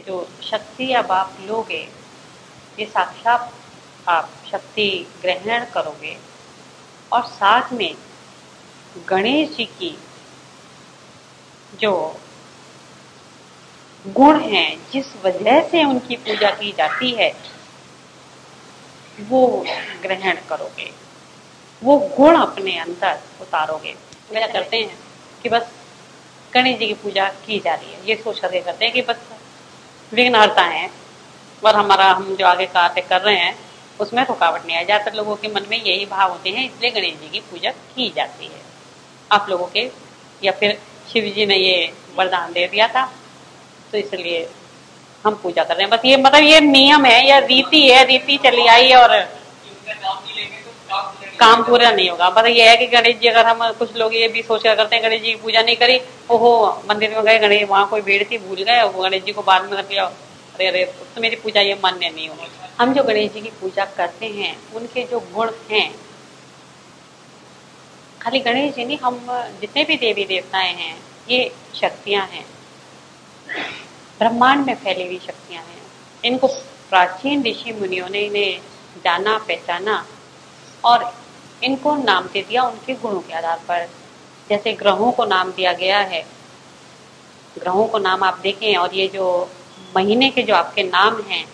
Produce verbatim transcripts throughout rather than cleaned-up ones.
जो शक्ति अब आप लोगे, ये साक्षात आप शक्ति ग्रहण करोगे और साथ में गणेश जी की जो गुण हैं, जिस वजह से उनकी पूजा की जाती है, वो ग्रहण करोगे, वो गुण अपने अंदर उतारोगे। क्या करते हैं कि बस गणेश जी की पूजा की जा रही है, ये सोच करके करते हैं कि बस विघ्नहर्ता है और हमारा हम जो आगे कार्य कर रहे हैं उसमें रुकावट नहीं आए। ज्यादातर लोगों के मन में यही भाव होते हैं, इसलिए गणेश जी की पूजा की जाती है। आप लोगों के या फिर शिव जी ने ये वरदान दे दिया था तो इसलिए हम पूजा कर रहे हैं। बस ये मतलब ये नियम है या रीति है, रीति चली आई और काम पूरा नहीं होगा। बस ये है कि गणेश जी, अगर हम कुछ लोग ये भी सोच कर करते हैं गणेश जी की पूजा नहीं करी, ओहो मंदिर में गए गणेश, वहाँ कोई भीड़ थी भूल गए, वो गणेश जी को बाद में कर लिया, अरे अरे तो मेरी पूजा ये मान्य नहीं होगी। हम जो गणेश जी की पूजा करते हैं उनके जो गुण हैं, खाली गणेश जी नहीं, हम जितने भी देवी देवताएं हैं ये शक्तियां हैं, ब्रह्मांड में फैली हुई शक्तियां हैं। इनको प्राचीन ऋषि मुनियों ने इन्हें जाना पहचाना और इनको नाम दे दिया उनके गुणों के आधार पर। जैसे ग्रहों को नाम दिया गया है, ग्रहों को नाम आप देखें और ये जो महीने के जो आपके नाम हैं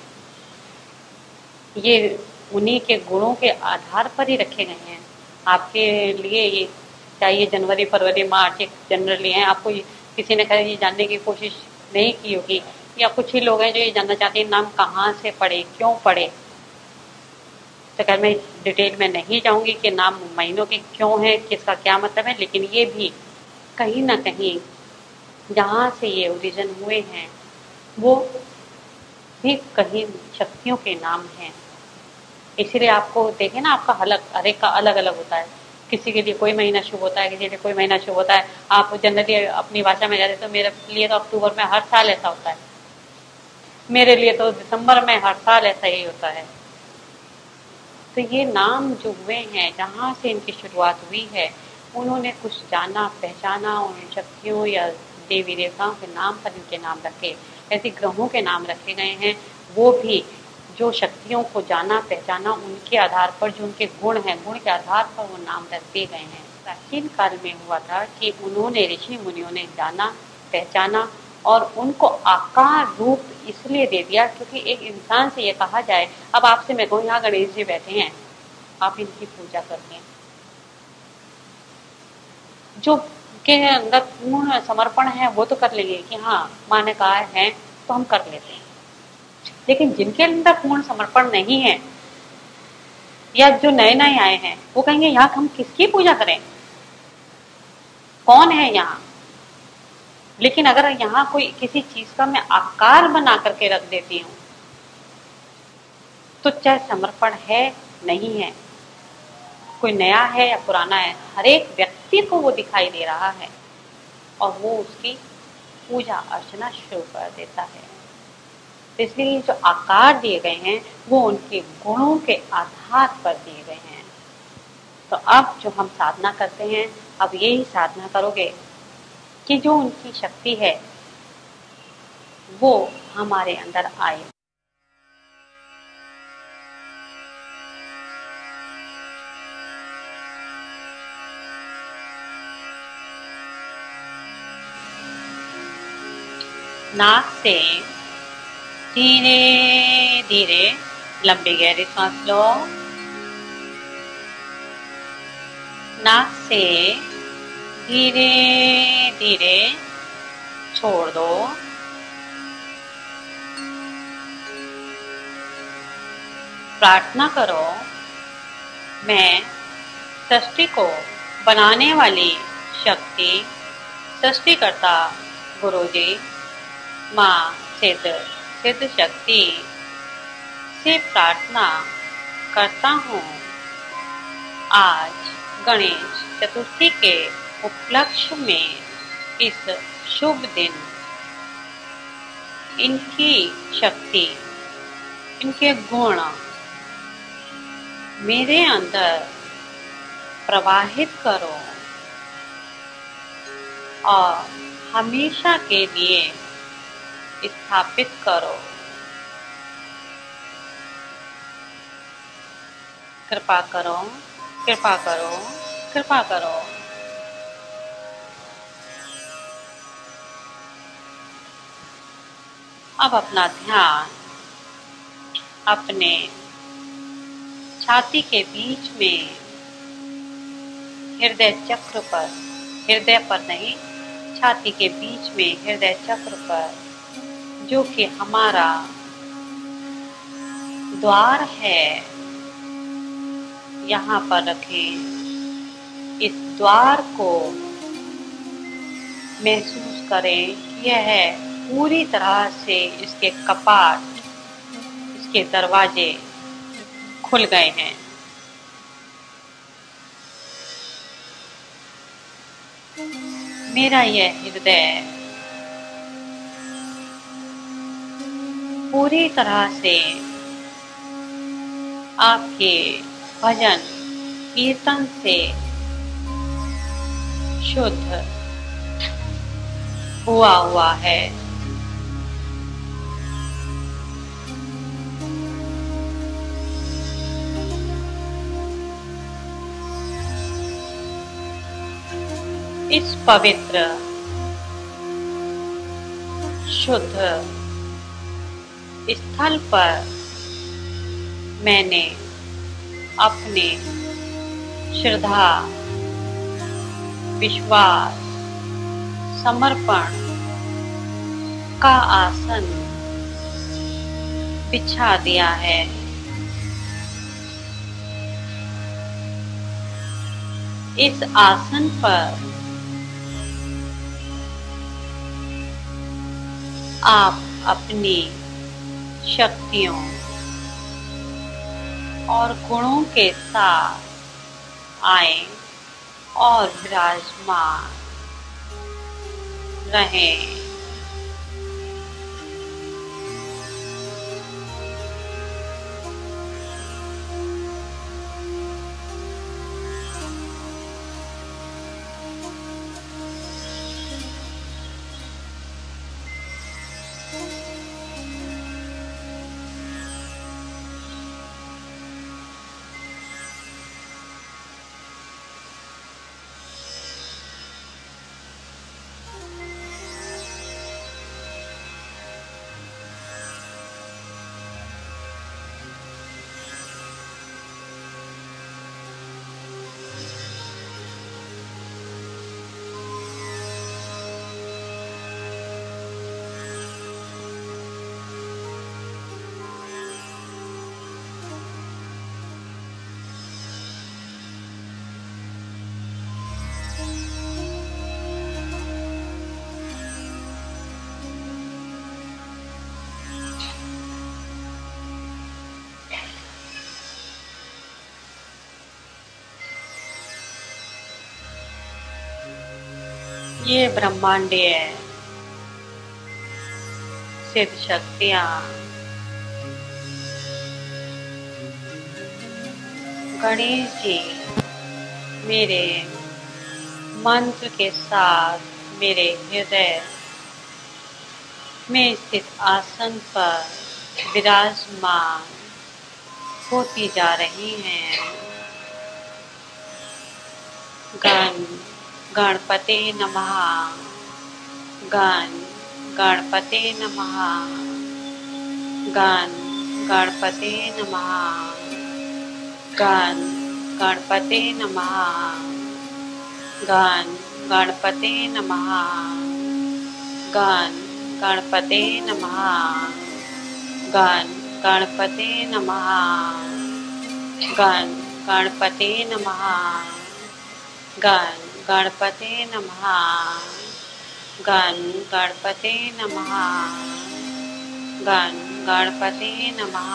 ये उन्हीं के गुणों के आधार पर ही रखे गए हैं। आपके लिए ये चाहिए जनवरी फरवरी मार्च एक जनरली हैं, आपको किसी ने कहा ये जानने की कोशिश नहीं की होगी, या कुछ ही लोग हैं जो ये जानना चाहते हैं नाम कहाँ से पड़े, क्यों पड़े। तो खैर मैं डिटेल में नहीं जाऊंगी कि नाम महीनों के क्यों है, किसका क्या मतलब है, लेकिन ये भी कहीं ना कहीं जहाँ से ये ओरिजिन हुए हैं वो भी कहीं शक्तियों के नाम हैं। इसलिए आपको देखें ना, आपका अलग हर एक का अलग अलग होता है। किसी के लिए कोई महीना शुभ होता है, किसी के लिए कोई महीना शुभ होता है। आप जनरली अपनी भाषा में कहते तो मेरे लिए तो अक्टूबर में हर साल ऐसा होता है, मेरे लिए तो दिसंबर में हर साल ऐसा ही होता है। तो ये नाम जो हुए हैं, जहाँ से इनकी शुरुआत हुई है, उन्होंने कुछ जाना पहचाना, उन शक्तियों या देवी देवताओं के नाम पर इनके नाम रखे। ऐसे ग्रहों के नाम रखे गए हैं, वो भी जो शक्तियों को जाना पहचाना उनके आधार पर, जो उनके गुण हैं, गुण के आधार पर वो नाम रख दिए गए हैं। प्राचीन काल में हुआ था कि उन्होंने ऋषि मुनियों ने जाना पहचाना और उनको आकार रूप इसलिए दे दिया क्योंकि एक इंसान से ये कहा जाए, अब आपसे मैं कहूँ यहाँ गणेश जी बैठे हैं, आप इनकी पूजा करते हैं, जो के अंदर पूर्ण समर्पण है वो तो कर लेंगे कि हाँ माँ ने कहा है तो हम कर लेते हैं। लेकिन जिनके अंदर पूर्ण समर्पण नहीं है या जो नए नए आए हैं वो कहेंगे यहाँ हम किसकी पूजा करें, कौन है यहाँ। लेकिन अगर यहाँ कोई किसी चीज का मैं आकार बना करके रख देती हूँ तो चाहे समर्पण है नहीं है, कोई नया है या पुराना है, हर एक व्यक्ति को वो दिखाई दे रहा है और वो उसकी पूजा अर्चना शुरू कर देता है। तो इसलिए जो आकार दिए गए हैं वो उनके गुणों के आधार पर दिए गए हैं। तो अब जो हम साधना करते हैं, अब यही साधना करोगे कि जो उनकी शक्ति है वो हमारे अंदर आए। नाक से धीरे धीरे लंबी गहरी सांस लो, नाक से धीरे धीरे छोड़ दो। प्रार्थना करो, मैं सृष्टि को बनाने वाली शक्ति, सृष्टिकर्ता गुरुजी, माँ सिद्ध सिद्ध शक्ति से प्रार्थना करता हूँ, आज गणेश चतुर्थी के उपलक्ष्य में इस शुभ दिन इनकी शक्ति, इनके गुण मेरे अंदर प्रवाहित करो और हमेशा के लिए स्थापित करो। कृपा करो, कृपा करो, कृपा करो। अब अपना ध्यान अपने छाती के बीच में हृदय चक्र पर, हृदय पर नहीं, छाती के बीच में हृदय चक्र पर, जो कि हमारा द्वार है, यहाँ पर रखें। इस द्वार को महसूस करें कि यह पूरी तरह से इसके कपाट, इसके दरवाजे खुल गए हैं। मेरा यह हृदय पूरी तरह से आपके भजन कीर्तन से शुद्ध हुआ हुआ है। इस पवित्र शुद्ध स्थल पर मैंने अपने श्रद्धा, विश्वास, समर्पण का आसन बिछा दिया है। इस आसन पर आप अपनी शक्तियों और गुणों के साथ आएं और विराजमान रहें। ये ब्रह्मांडीय सिद्ध शक्तियाँ गणेश जी मेरे मंत्र के साथ मेरे हृदय में स्थित आसन पर विराजमान होती जा रही हैं। गण गणपते नमः, गण गणपते नमः, गण गणपते नमः, गण गणपते नमः, गण गणपते नमः, गण गणपते नमः, गण गणपते नमः, गण गणपते नमः, गण गणपते नमः, गण गणपते नमः, गण गणपते नमः,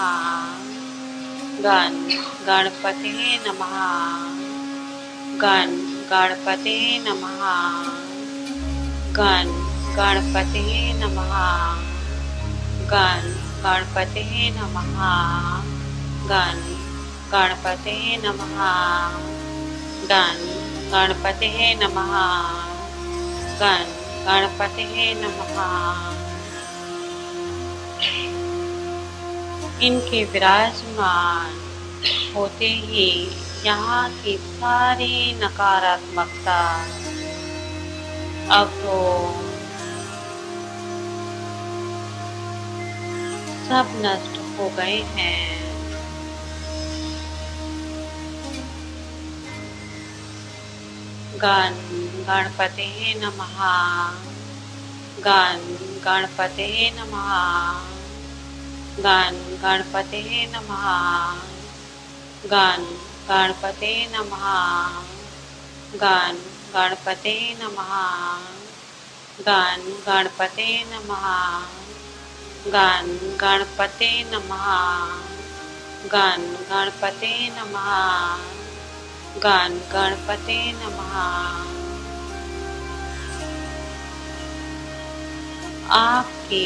गण गणपते नमः, गण गणपते नमः, गण गणपते नमः, गण गणपते नमः, गण गणपते नमः, गण गणपते नमः, गण गणपते नमः, इनके विराजमान होते ही यहाँ की सारी नकारात्मकता अब तो सब नष्ट हो गए हैं। गण गणपते नमः। गण गणपते नमः। गण गणपते नमः। गण गणपते नमः। गण गणपते नमः। गण गणपते नमः। गण गणपते नमः। गण गणपते नमः। गण गणपते नमः। आपके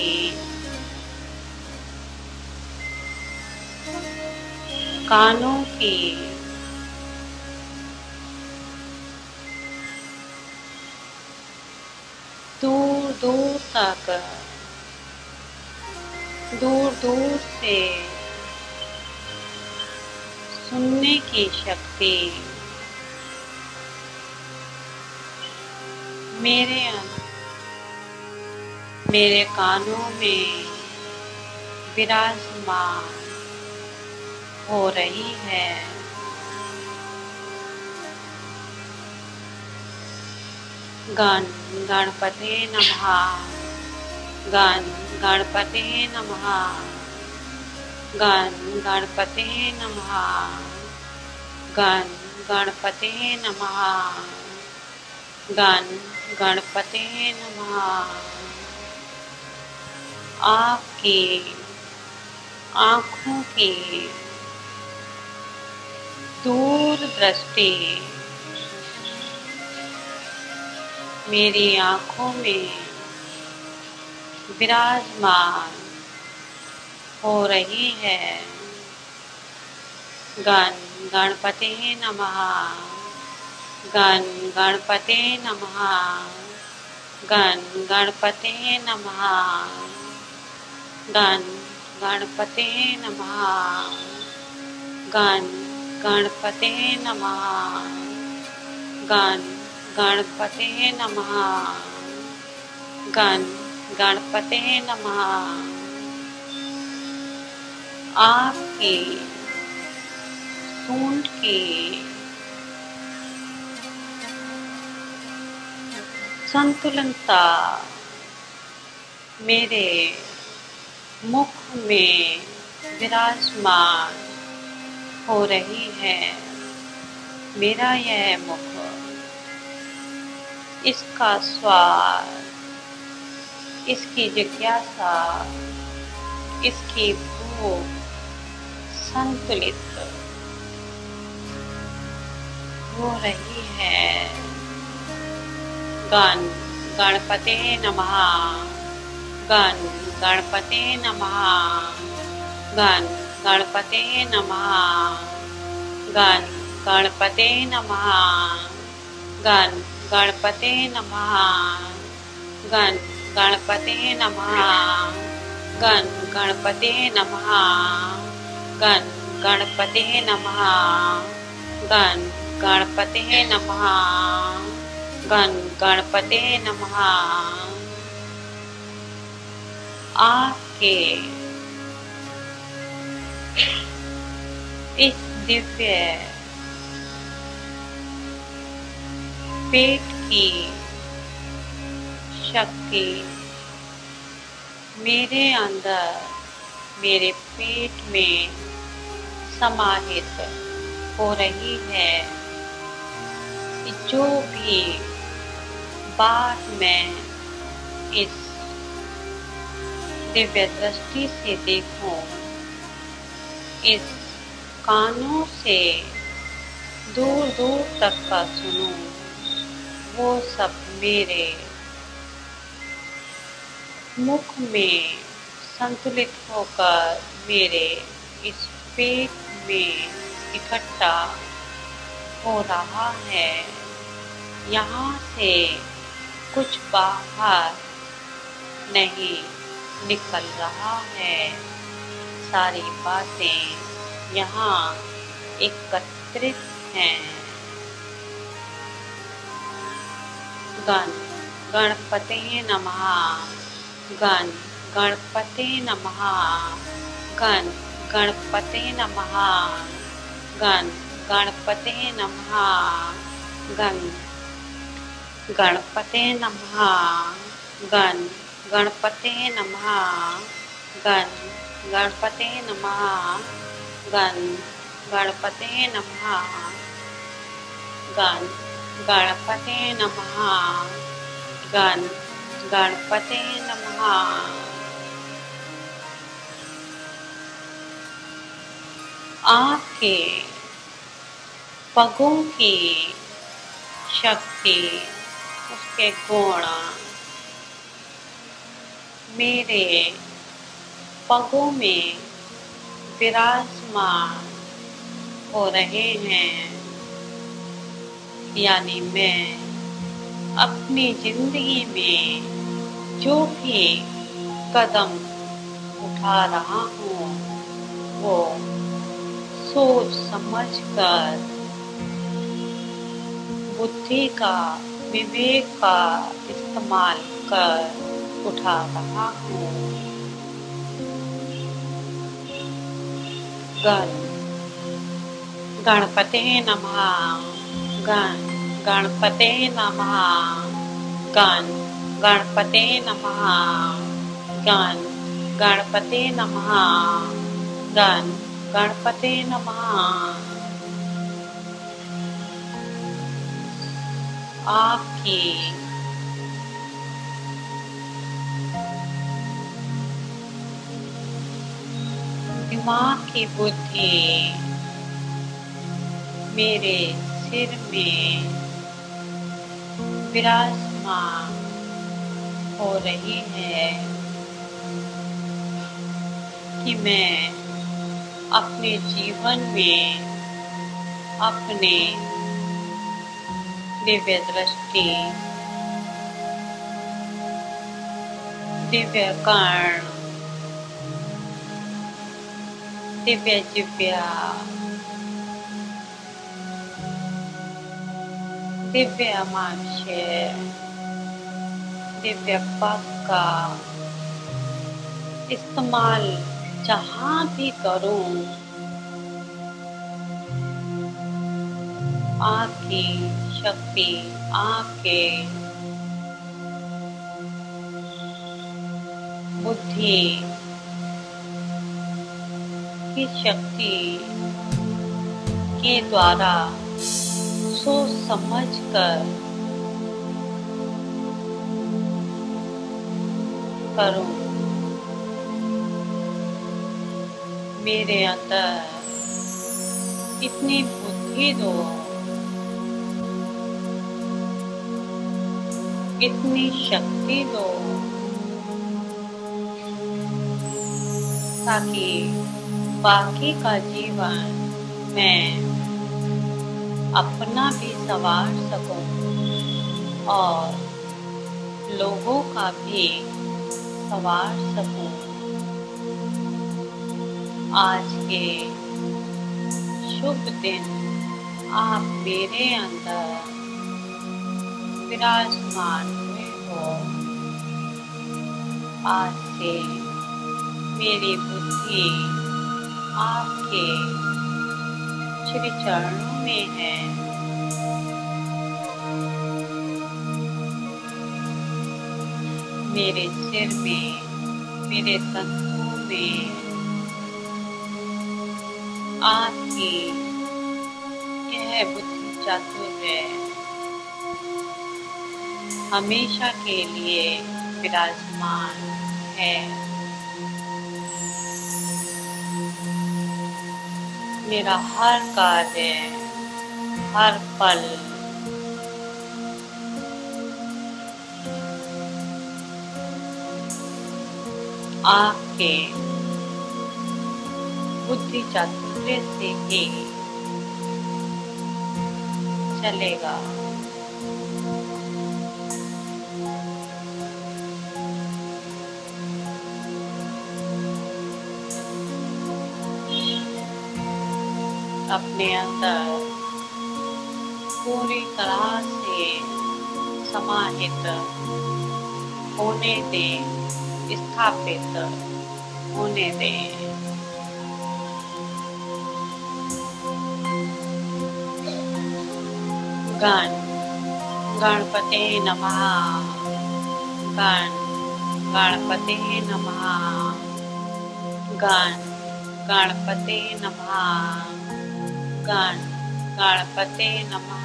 कानों की दूर दूर तक दूर दूर से सुनने की शक्ति मेरे मेरे कानों में विराजमान हो रही है। गण गणपते नमः। गण गणपते नमः। गण गणपते नमः। गण गणपते नमः। गण गणपते नमः। आपकी आँखों की दूर दृष्टि मेरी आँखों में विराजमान हो रही है। गण गणपते नमः। गण गणपते नमः। गण गणपते नमः। गण गणपते नमः। गण गणपते नमः। गण गणपते नमः। गण गणपते नमः। आपकी सूंड की संतुलनता मेरे मुख में विराजमान हो रही है। मेरा यह मुख, इसका स्वाद, इसकी जिज्ञासा, इसकी भूख संतुलित हो रही है। गण गणपते नमः। गण गणपते नमः। गण गणपते नमः। गण गणपते नमः। गण गणपते नमः। गण गणपते नमः। गण गणपते नमः। गण गणपते नमः। गण गणपते नमः। गण गणपते नमः। आपके इस दिव्य पेट की शक्ति मेरे अंदर, मेरे पेट में समाहित हो रही है। जो भी बात मैं इस दिव्य दृष्टि से देखूं, इस कानों से दूर दूर तक का सुनूं, वो सब मेरे मुख में संतुलित होकर मेरे इस पेट में इकट्ठा हो रहा है। यहाँ से कुछ बाहर नहीं निकल रहा है। सारी बातें यहाँ एकत्रित हैं। गण गणपते नमः। गण गणपते नमः। गण गणपते नमः। गण गणपते नमः। गण गणपते नमः। गण गणपते नमः। गण गणपते नमः। गण गणपते नमः। गण गणपते नमः। गण गणपते नमः। आपके पगों की शक्ति, उसके गुण मेरे पगों में विराजमान हो रहे हैं। यानी मैं अपनी जिंदगी में जो भी कदम उठा रहा हूँ वो सोच समझकर, बुद्धि का, विवेक का इस्तेमाल कर उठा रहा हूँ। गण गणपते नमः। गण गणपते नमः। गण गणपते नमः। गण गणपते नमः। गण गणपते नमः। आपकी दिमाग की बुद्धि मेरे सिर में विराजमान हो रही है कि मैं अपने जीवन में अपने दिव्य दृष्टि, दिव्य कर्ण, दिव्य जिव्या, दिव्य अमांशय, दिव्य पग का इस्तेमाल जहाँ भी करूं, आपकी शक्ति, आपके बुद्धि की शक्ति के द्वारा सोच समझ कर करूं। मेरे अंदर इतनी बुद्धि दो, इतनी शक्ति दो ताकि बाकी का जीवन मैं अपना भी संवार सकूं और लोगों का भी संवार सकूं। आज के शुभ दिन आप मेरे अंदर विराजमान हुए हो। आज से मेरी बुद्धि आपके श्री चरणों में है। मेरे सिर में, मेरे तंतुओं में आपकी यह बुद्धि चातुर्य हमेशा के लिए विराजमान है। मेरा हर कार्य, हर पल आपके बुद्धि चातुर्य से ही चलेगा। अपने अंदर पूरी तरह से समाहित होने दें, स्थापित होने दें। गण गणपते नमः। गण गणपते नमः। गण गणपते नमः। गण गणपते नमः।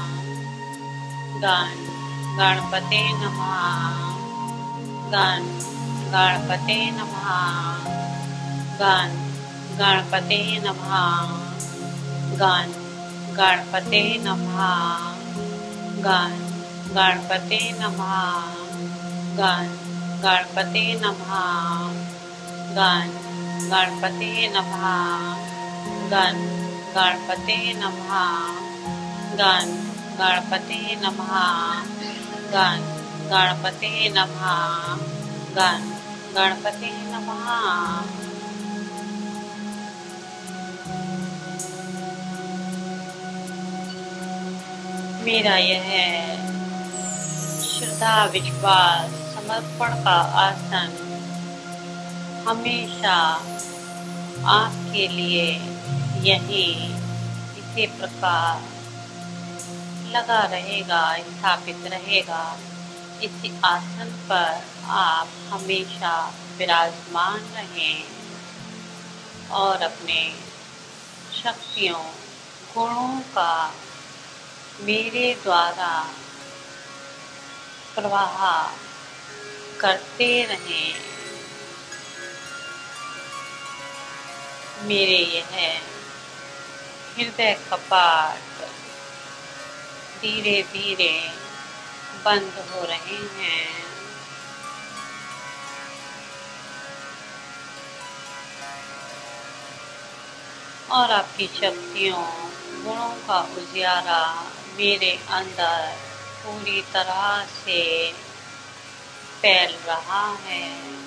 गण गणपते नमः। गण गणपते नमः। गण गणपते नमः। गण गणपते नमः। गण गणपते नमः। गण गणपते नमः। गण गणपते नमः। गण गणपते नमः। गण गणपते नमः। गण गणपते नमः। गण गणपते नमः। मेरा यह श्रद्धा, विश्वास, समर्पण का आसन हमेशा आपके लिए यहीं इसी प्रकार लगा रहेगा, स्थापित रहेगा। इसी आसन पर आप हमेशा विराजमान रहें और अपने शक्तियों, गुणों का मेरे द्वारा प्रवाह करते रहें। मेरे यह हृदय कपाट धीरे धीरे बंद हो रहे हैं। और आपकी शक्तियों, गुणों का उजियारा मेरे अंदर पूरी तरह से फैल रहा है।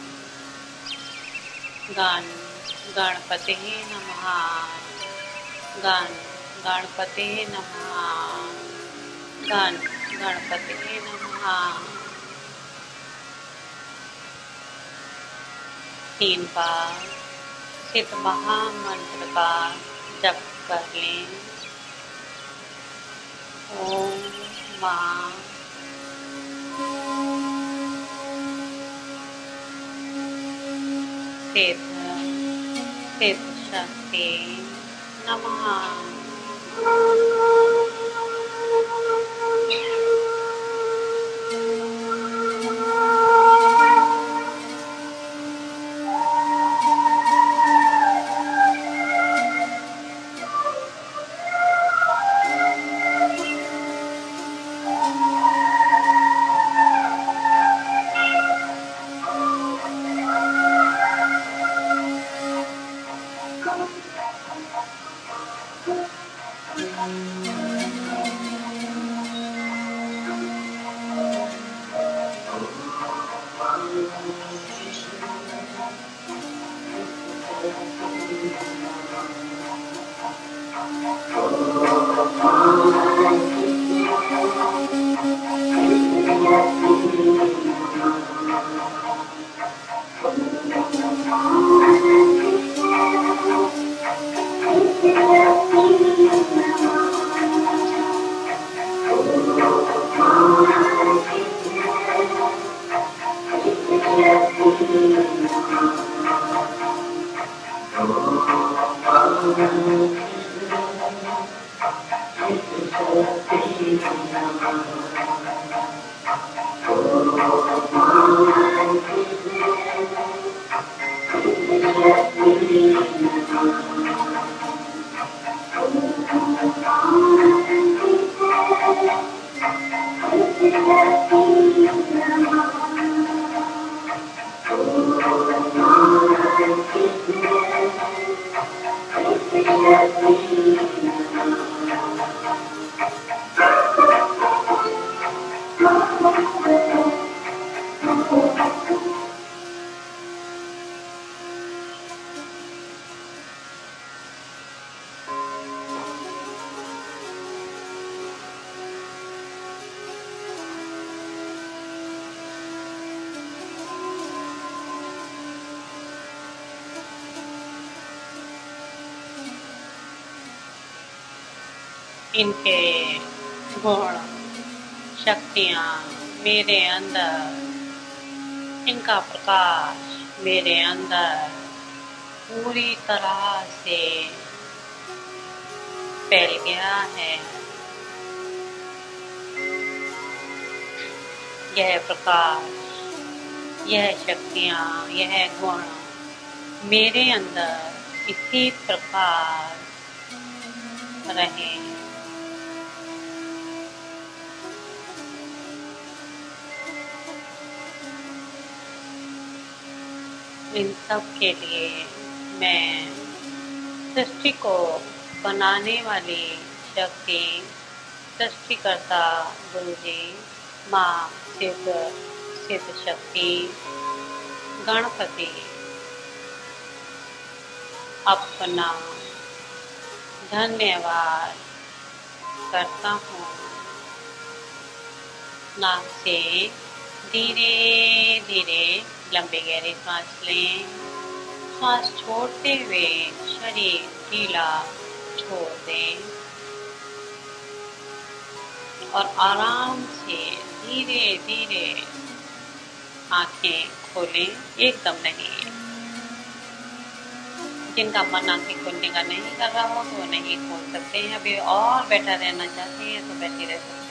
गण गणपते नमः। गण गणपते नमः। गण गणपते नमः। तीन बार सिद्ध महामंत्र का जप कर लें। ओम मां सिद्ध सिद्ध शक्ति नमः। इनके गुण शक्तियाँ मेरे अंदर, इनका प्रकाश मेरे अंदर पूरी तरह से फैल गया है। यह प्रकाश, यह शक्तियाँ, यह गुण मेरे अंदर इसी प्रकार रहे। इन सब के लिए मैं सृष्टि को बनाने वाली शक्ति, सृष्टिकर्ता गुरुजी, माँ सिद्ध सिद्ध शक्ति, गणपति अपना धन्यवाद करता हूँ। नाक से धीरे धीरे लंबी गहरी सांस लें। सांस छोड़ते हुए शरीर ढीला छोड़ दें और आराम से धीरे धीरे आंखें खोलें, एकदम नहीं। जिनका मन आंखें खोलने का नहीं कर रहा हो तो वो नहीं खोल सकते हैं। अभी और बैठा रहना चाहते हैं तो बैठे रह सकते हैं।